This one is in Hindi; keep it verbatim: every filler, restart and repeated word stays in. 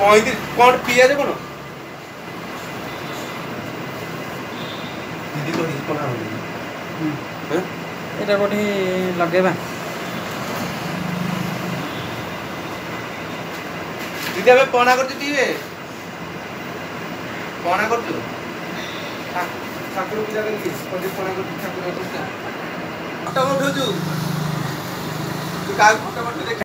पैंतीस कौन पियाज कौन दीदी को पना एटा कोठी लगेबा दीदी अबे पना करछु पीबे पना करछु ठाकुर पूजा करके कोठी पना करछु ठाकुर पूजा फटो उठोछु तू का फटो फटो देख